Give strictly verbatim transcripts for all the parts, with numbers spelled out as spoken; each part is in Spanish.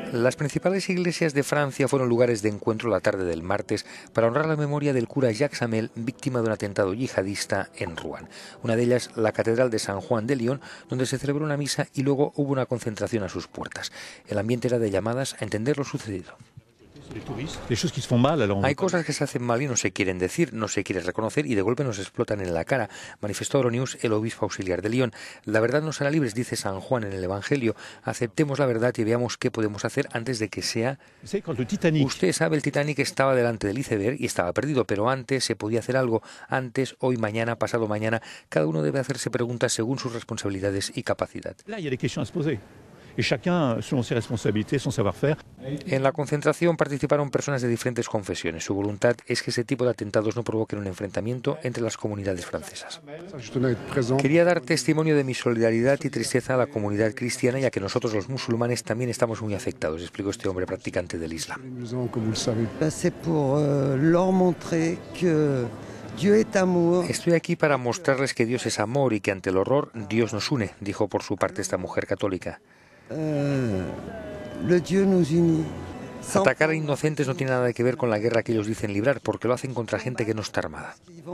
Las principales iglesias de Francia fueron lugares de encuentro la tarde del martes para honrar la memoria del cura Jacques Hamel, víctima de un atentado yihadista en Rouen. Una de ellas, la Catedral de San Juan de Lyon, donde se celebró una misa y luego hubo una concentración a sus puertas. El ambiente era de llamadas a entender lo sucedido. Hay cosas que se hacen mal y no se quieren decir, no se quiere reconocer y de golpe nos explotan en la cara, manifestó a Euronews el obispo auxiliar de Lyon. La verdad nos hará libres, dice San Juan en el Evangelio. Aceptemos la verdad y veamos qué podemos hacer antes de que sea... Usted sabe, el Titanic estaba delante del iceberg y estaba perdido, pero antes se podía hacer algo. Antes, hoy, mañana, pasado mañana, cada uno debe hacerse preguntas según sus responsabilidades y capacidad. En la concentración participaron personas de diferentes confesiones. Su voluntad es que ese tipo de atentados no provoquen un enfrentamiento entre las comunidades francesas. Quería dar testimonio de mi solidaridad y tristeza a la comunidad cristiana, ya que nosotros los musulmanes también estamos muy afectados, explicó este hombre practicante del Islam. Estoy aquí para mostrarles que Dios es amor y que ante el horror Dios nos une, dijo por su parte esta mujer católica. Atacar a inocentes no tiene nada que ver con la guerra que ellos dicen librar, porque lo hacen contra gente que no está armada.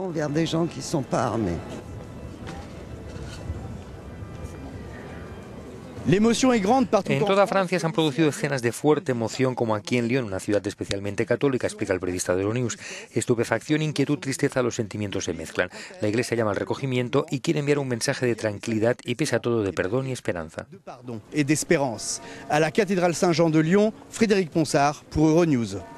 En toda Francia se han producido escenas de fuerte emoción, como aquí en Lyon, una ciudad especialmente católica, explica el periodista de Euronews. Estupefacción, inquietud, tristeza, los sentimientos se mezclan. La Iglesia llama al recogimiento y quiere enviar un mensaje de tranquilidad y, pese a todo, de perdón y esperanza. A la cathédrale Saint-Jean de Lyon, Frédéric Ponsard, pour Euronews.